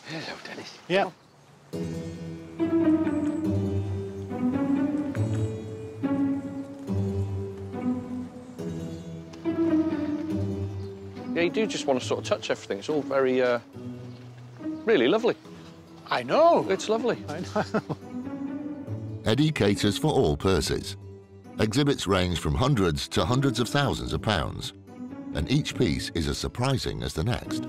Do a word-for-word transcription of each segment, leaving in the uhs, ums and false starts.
Hello, Dennis. Yeah. Yeah, you do just want to sort of touch everything. It's all very, uh, really lovely. I know. It's lovely. I know. Eddie caters for all purses. Exhibits range from hundreds to hundreds of thousands of pounds, and each piece is as surprising as the next.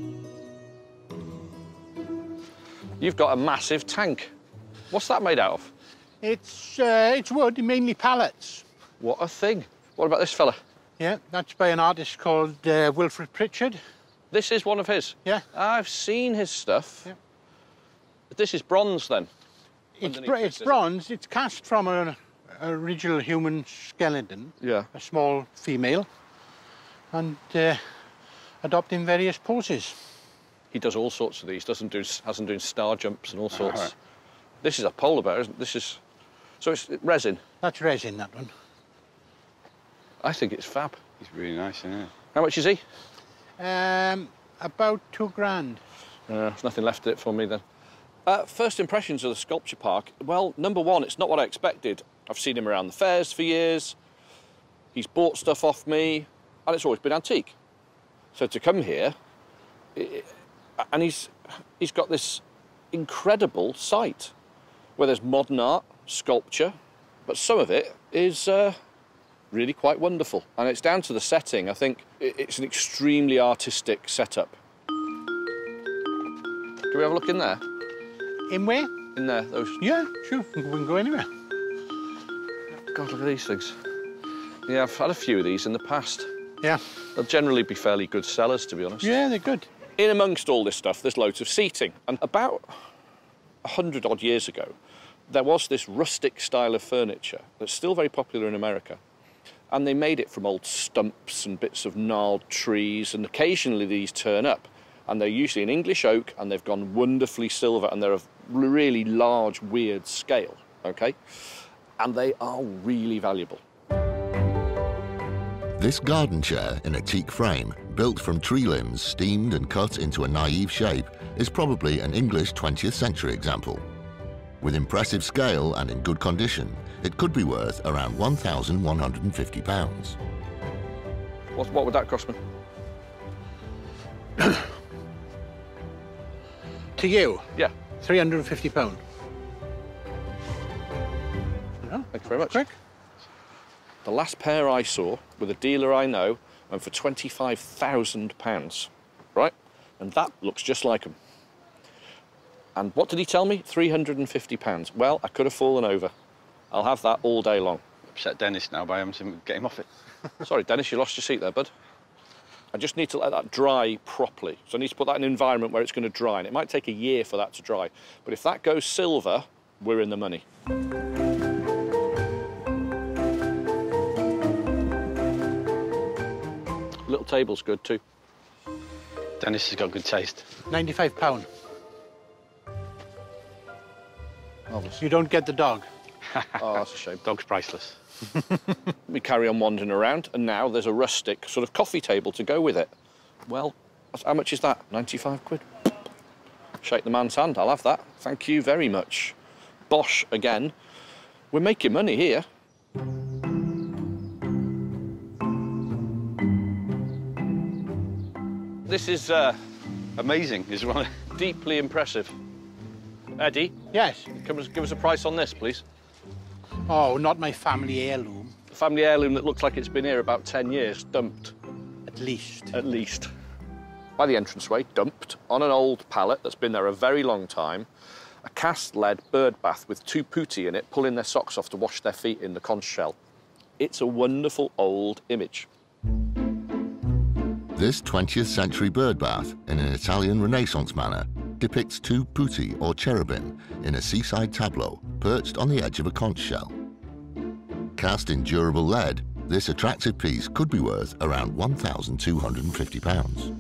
You've got a massive tank. What's that made out of? It's, uh, it's wood, mainly pallets. What a thing. What about this fella? Yeah, that's by an artist called uh, Wilfred Pritchard. This is one of his? Yeah. I've seen his stuff. Yeah. But this is bronze, then? It's, br it's bronze. It's cast from an original human skeleton. Yeah. A small female. And uh, adopting various poses. He does all sorts of these, doesn't do, hasn't done star jumps and all sorts. Uh-huh. This is a polar bear, isn't it? This is... So it's resin? That's resin, that one. I think it's fab. He's really nice, isn't he? How much is he? Um, about two grand. Uh, there's nothing left in it for me, then. Uh, first impressions of the sculpture park. Well, number one, it's not what I expected. I've seen him around the fairs for years. He's bought stuff off me, and it's always been antique. So to come here, it, and he's, he's got this incredible site where there's modern art, sculpture, but some of it is uh, really quite wonderful. And it's down to the setting. I think it's an extremely artistic setup. Do we have a look in there? In where? In there, those... Yeah, sure. We can go anywhere. God, look at these things. Yeah, I've had a few of these in the past. Yeah. They'll generally be fairly good sellers, to be honest. Yeah, they're good. In amongst all this stuff, there's loads of seating. And about a hundred odd years ago, there was this rustic style of furniture that's still very popular in America. And they made it from old stumps and bits of gnarled trees, and occasionally these turn up. And they're usually an English oak, and they've gone wonderfully silver, and they're of really large, weird scale, OK? And they are really valuable. This garden chair in a teak frame, built from tree limbs steamed and cut into a naive shape, is probably an English twentieth century example. With impressive scale and in good condition, it could be worth around one thousand one hundred and fifty pounds. What, what would that cost me? To you? Yeah. three hundred and fifty pounds. Yeah. Thank you very much. Quick. The last pair I saw with a dealer I know went for twenty-five thousand pounds, right? And that looks just like them. And what did he tell me? three hundred and fifty pounds. Well, I could have fallen over. I'll have that all day long. Upset Dennis now by having to get him off it. Sorry, Dennis, you lost your seat there, bud. I just need to let that dry properly. So I need to put that in an environment where it's going to dry. And it might take a year for that to dry. But if that goes silver, we're in the money. Little table's good too. Dennis has got good taste. ninety-five pounds. Marvellous. You don't get the dog. Oh, that's a shame. Dog's priceless. We carry on wandering around, and now there's a rustic sort of coffee table to go with it. Well, how much is that? ninety-five quid. Shake the man's hand, I'll have that. Thank you very much. Bosh again. We're making money here. This is uh, Amazing as well. deeply impressive. Eddie, Yes. can you give us a price on this, please? Oh, not my family heirloom. A family heirloom that looks like it's been here about ten years, dumped, At least. at least. By the entranceway, dumped on an old pallet that's been there a very long time, a cast-lead bird bath with two putti in it pulling their socks off to wash their feet in the conch shell. It's a wonderful old image. This twentieth century bird bath, in an Italian Renaissance manner, depicts two putti or cherubim in a seaside tableau perched on the edge of a conch shell. Cast in durable lead, this attractive piece could be worth around one thousand two hundred and fifty pounds.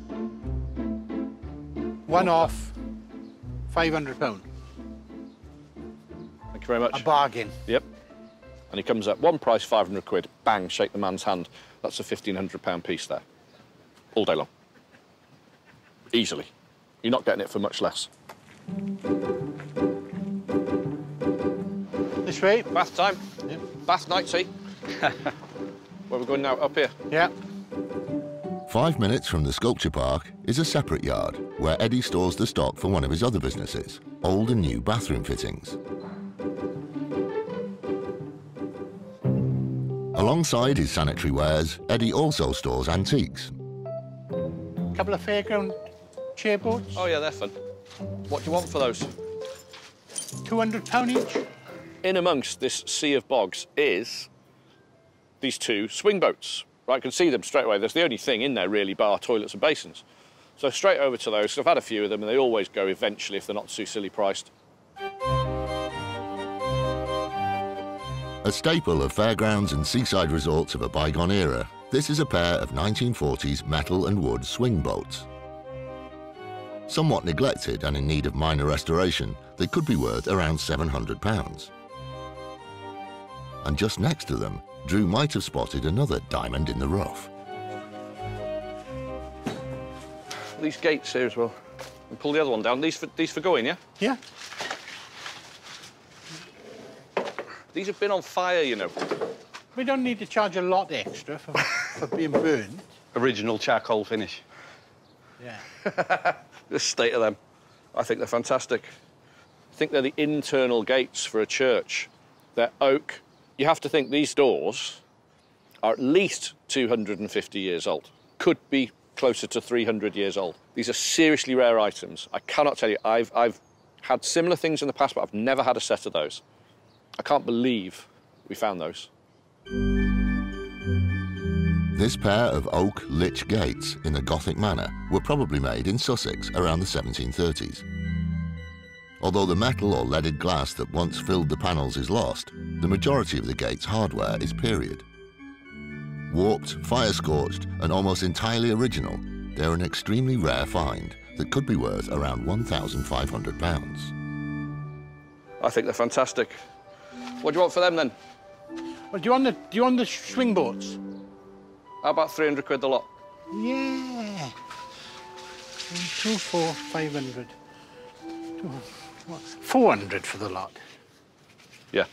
One off, five hundred pounds. Thank you very much. A bargain. Yep. And he comes up, one price, five hundred quid. Bang, shake the man's hand. That's a fifteen hundred pound piece there. All day long. Easily. You're not getting it for much less. This way? Bath time. Yeah. Bath night tea. Where we're going now? Up here. Yeah. Five minutes from the sculpture park is a separate yard where Eddie stores the stock for one of his other businesses, old and new bathroom fittings. Alongside his sanitary wares, Eddie also stores antiques. A couple of fairground chair boats. Oh yeah, they're fun. What do you want for those? two hundred pounds each. In amongst this sea of bogs is these two swing boats. Right, I can see them straight away. There's the only thing in there really, bar toilets and basins. So straight over to those. I've had a few of them and they always go eventually if they're not too silly priced. A staple of fairgrounds and seaside resorts of a bygone era, this is a pair of nineteen forties metal and wood swing boats. Somewhat neglected and in need of minor restoration, they could be worth around seven hundred pounds. And just next to them, Drew might have spotted another diamond in the rough. These gates here as well. And pull the other one down. These for, these for going, yeah? Yeah. These have been on fire, you know. We don't need to charge a lot extra for, for being burned. Original charcoal finish. Yeah. The state of them. I think they're fantastic. I think they're the internal gates for a church. They're oak. You have to think these doors are at least two hundred and fifty years old. Could be closer to three hundred years old. These are seriously rare items. I cannot tell you, I've, I've had similar things in the past, but I've never had a set of those. I can't believe we found those. This pair of oak lich gates in the Gothic manner were probably made in Sussex around the seventeen thirties. Although the metal or leaded glass that once filled the panels is lost, the majority of the gate's hardware is period. Warped, fire-scorched and almost entirely original, they're an extremely rare find that could be worth around one thousand five hundred pounds. I think they're fantastic. What do you want for them then? Well, do you want the do you want the swing boats? How about three hundred quid the lot? Yeah. Two, four, five hundred. Two, what? Four hundred for the lot. Yeah.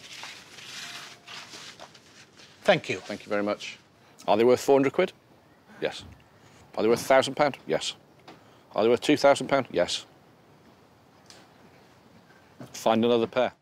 Thank you. Thank you very much. Are they worth four hundred quid? Yes. Are they worth one thousand pounds? Yes. Are they worth two thousand pounds? Yes. Find another pair.